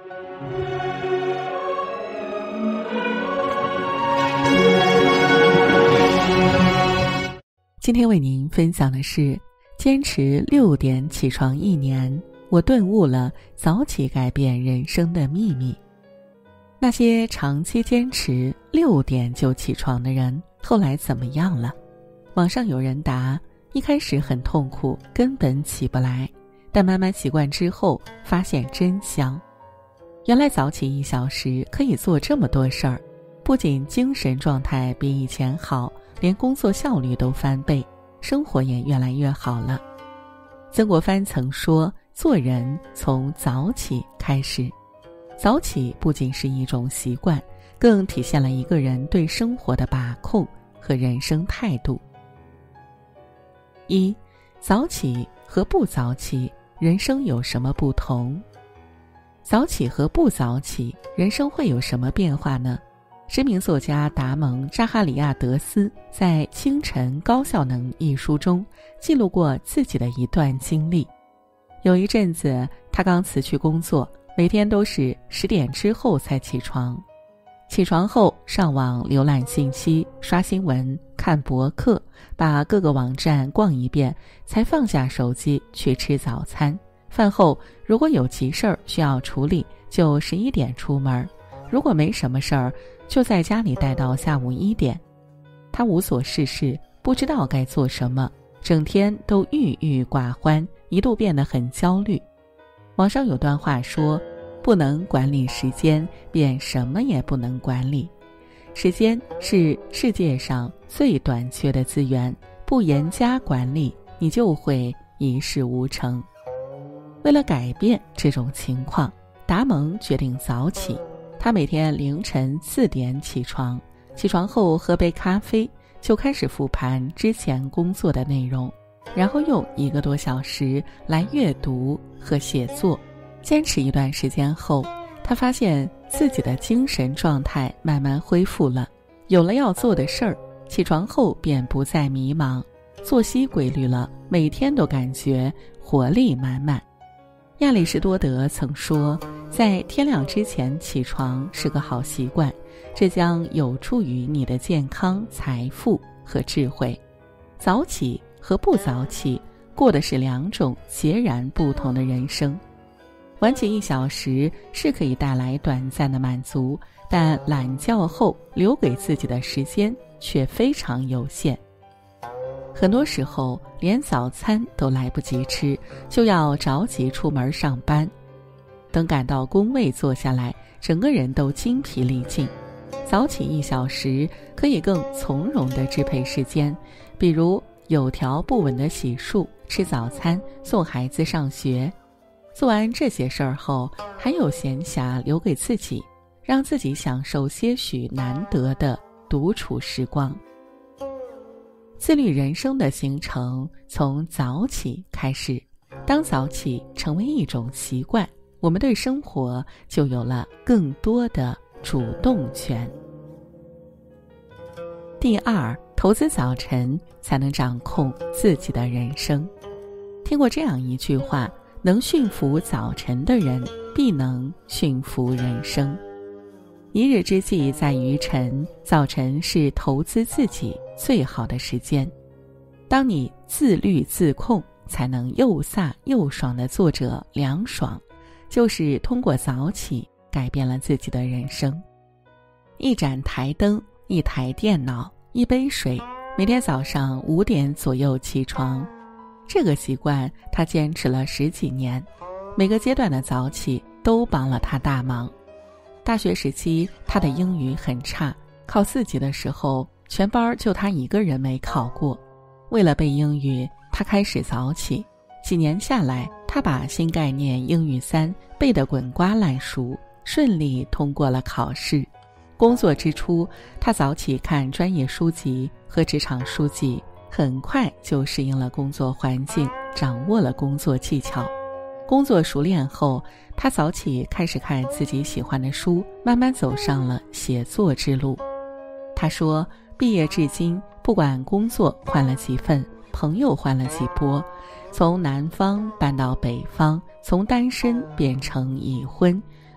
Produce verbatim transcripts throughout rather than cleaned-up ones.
今天为您分享的是坚持六点起床一年，我顿悟了早起改变人生的秘密。那些长期坚持六点就起床的人，后来怎么样了？网上有人答，一开始很痛苦，根本起不来，但慢慢习惯之后，发现真香。原来早起一小时可以做这么多事儿，不仅精神状态比以前好，连工作效率都翻倍，生活也越来越好了。曾国藩曾说，做人从早起开始。早起不仅是一种习惯，更体现了一个人对生活的把控和人生态度。一，早起和不早起，人生有什么不同？早起和不早起，人生会有什么变化呢？知名作家达蒙·扎哈里亚德斯在《清晨高效能》一书中记录过自己的一段经历。有一阵子，他刚辞去工作，每天都是十点之后才起床。起床后上网浏览信息，刷新闻，看博客，把各个网站逛一遍，才放下手机去吃早餐。饭后如果有急事儿需要处理，就十一点出门，如果没什么事儿，就在家里待到下午一点。他无所事事，不知道该做什么，整天都郁郁寡欢，一度变得很焦虑。网上有段话说，不能管理时间，便什么也不能管理。时间是世界上最短缺的资源，不严加管理，你就会一事无成。为了改变这种情况，达蒙决定早起。他每天凌晨四点起床，起床后喝杯咖啡，就开始复盘之前工作的内容，然后用一个多小时来阅读和写作。坚持一段时间后，他发现自己的精神状态慢慢恢复了，有了要做的事儿，起床后便不再迷茫，作息规律了，每天都感觉活力满满。亚里士多德曾说，在天亮之前起床是个好习惯，这将有助于你的健康、财富和智慧。早起和不早起，过的是两种截然不同的人生。晚起一小时是可以带来短暂的满足，但懒觉后留给自己的时间却非常有限。很多时候连早餐都来不及吃，就要着急出门上班。等赶到工位坐下来，整个人都精疲力尽。早起一小时可以更从容地支配时间，比如有条不紊的洗漱、吃早餐、送孩子上学。做完这些事儿后，还有闲暇留给自己，让自己享受些许难得的独处时光。自律人生的形成从早起开始，当早起成为一种习惯，我们对生活就有了更多的主动权。第二，投资早晨才能掌控自己的人生。听过这样一句话，能驯服早晨的人，必能驯服人生。一日之计在于晨，早晨是投资自己最好的时间。当你自律自控，才能又飒又爽的作者梁爽，就是通过早起改变了自己的人生。一盏台灯，一台电脑，一杯水，每天早上五点左右起床。这个习惯他坚持了十几年，每个阶段的早起都帮了他大忙。大学时期，他的英语很差，考四级的时候，全班就他一个人没考过。为了背英语，他开始早起。几年下来，他把新概念英语三背得滚瓜烂熟，顺利通过了考试。工作之初，他早起看专业书籍和职场书籍，很快就适应了工作环境，掌握了工作技巧。工作熟练后，他早起开始看自己喜欢的书，慢慢走上了写作之路。他说，毕业至今，不管工作换了几份，朋友换了几波，从南方搬到北方，从单身变成已婚，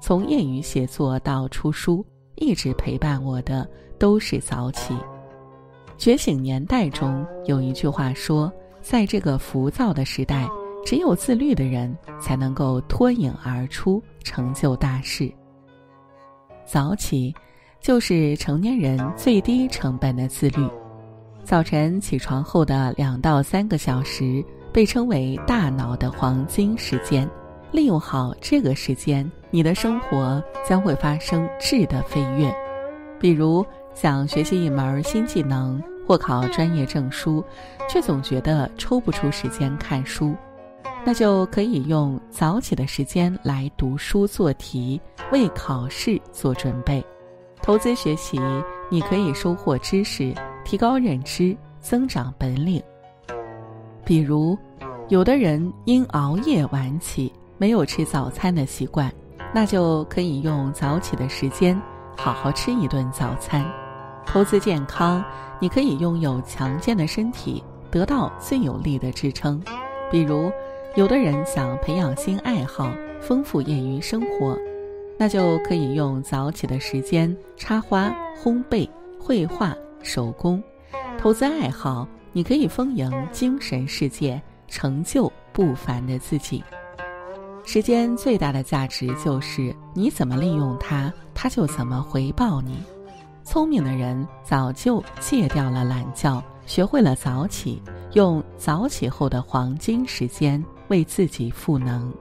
从业余写作到出书，一直陪伴我的都是早起。觉醒年代中有一句话说，在这个浮躁的时代，只有自律的人才能够脱颖而出，成就大事。早起就是成年人最低成本的自律。早晨起床后的两到三个小时被称为大脑的黄金时间，利用好这个时间，你的生活将会发生质的飞跃。比如想学习一门新技能或考专业证书，却总觉得抽不出时间看书，那就可以用早起的时间来读书做题，为考试做准备。投资学习，你可以收获知识，提高认知，增长本领。比如有的人因熬夜晚起，没有吃早餐的习惯，那就可以用早起的时间好好吃一顿早餐。投资健康，你可以拥有强健的身体，得到最有力的支撑。比如有的人想培养新爱好，丰富业余生活，那就可以用早起的时间插花、烘焙、绘画、手工。投资爱好，你可以丰盈精神世界，成就不凡的自己。时间最大的价值就是你怎么利用它，它就怎么回报你。聪明的人早就戒掉了懒觉，学会了早起，用早起后的黄金时间为自己赋能。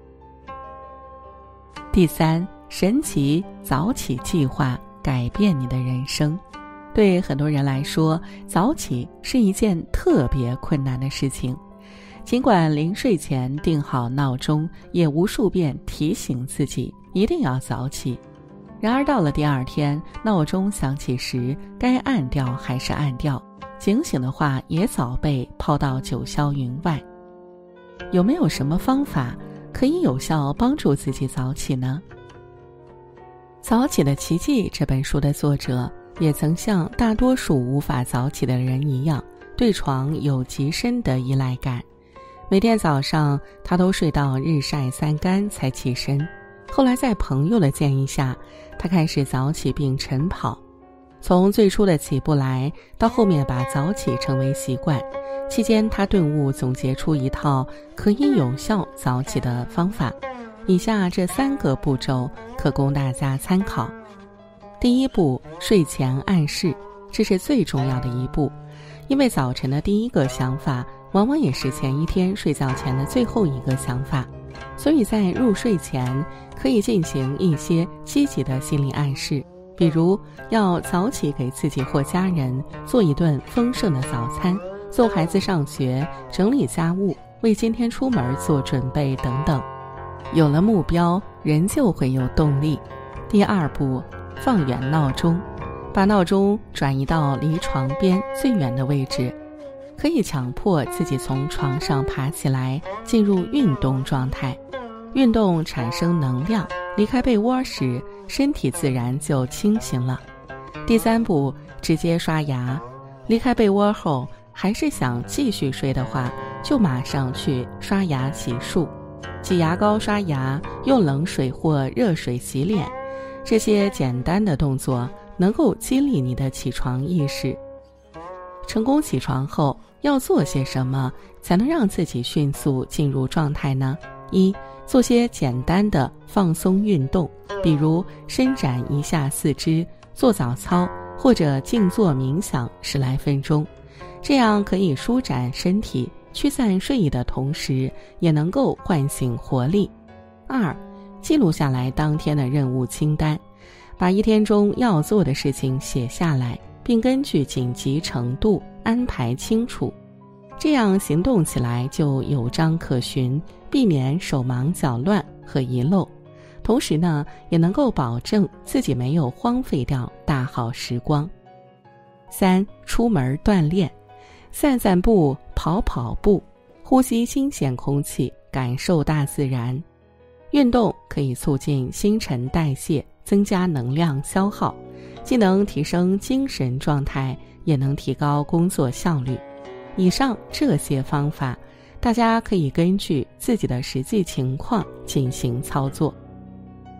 第三，神奇早起计划改变你的人生。对很多人来说，早起是一件特别困难的事情。尽管临睡前定好闹钟，也无数遍提醒自己一定要早起，然而到了第二天，闹钟响起时，该按掉还是按掉，警醒的话也早被抛到九霄云外。有没有什么方法可以有效帮助自己早起呢？《早起的奇迹》这本书的作者也曾像大多数无法早起的人一样，对床有极深的依赖感。每天早上他都睡到日晒三竿才起身。后来在朋友的建议下，他开始早起并晨跑。从最初的起不来，到后面把早起成为习惯，期间他顿悟总结出一套可以有效早起的方法。以下这三个步骤可供大家参考。第一步，睡前暗示，这是最重要的一步，因为早晨的第一个想法往往也是前一天睡觉前的最后一个想法，所以在入睡前可以进行一些积极的心理暗示，比如要早起给自己或家人做一顿丰盛的早餐，送孩子上学，整理家务，为今天出门做准备等等。有了目标，人就会有动力。第二步，放远闹钟，把闹钟转移到离床边最远的位置，可以强迫自己从床上爬起来，进入运动状态。运动产生能量，离开被窝时，身体自然就清醒了。第三步，直接刷牙。离开被窝后，还是想继续睡的话，就马上去刷牙洗漱。挤牙膏刷牙，用冷水或热水洗脸，这些简单的动作能够激励你的起床意识。成功起床后要做些什么才能让自己迅速进入状态呢？一，做些简单的放松运动，比如伸展一下四肢，做早操或者静坐冥想十来分钟，这样可以舒展身体，驱散睡意的同时，也能够唤醒活力。二，记录下来当天的任务清单，把一天中要做的事情写下来，并根据紧急程度安排清楚，这样行动起来就有章可循，避免手忙脚乱和遗漏。同时呢，也能够保证自己没有荒废掉大好时光。三，出门锻炼，散散步，跑跑步，呼吸新鲜空气，感受大自然。运动可以促进新陈代谢，增加能量消耗，既能提升精神状态，也能提高工作效率。以上这些方法，大家可以根据自己的实际情况进行操作。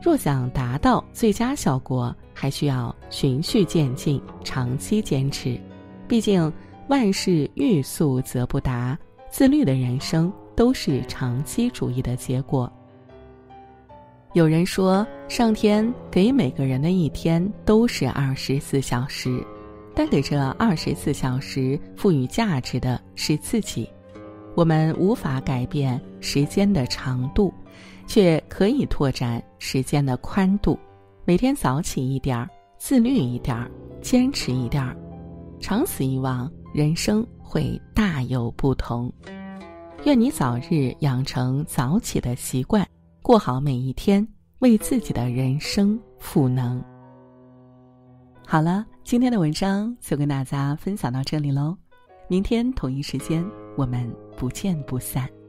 若想达到最佳效果，还需要循序渐进，长期坚持。毕竟万事欲速则不达，自律的人生都是长期主义的结果。有人说，上天给每个人的一天都是二十四小时，但给这二十四小时赋予价值的是自己。我们无法改变时间的长度，却可以拓展时间的宽度。每天早起一点儿，自律一点儿，坚持一点儿，长此以往，人生会大有不同。愿你早日养成早起的习惯，过好每一天，为自己的人生赋能。好了，今天的文章就跟大家分享到这里喽。明天同一时间，我们不见不散。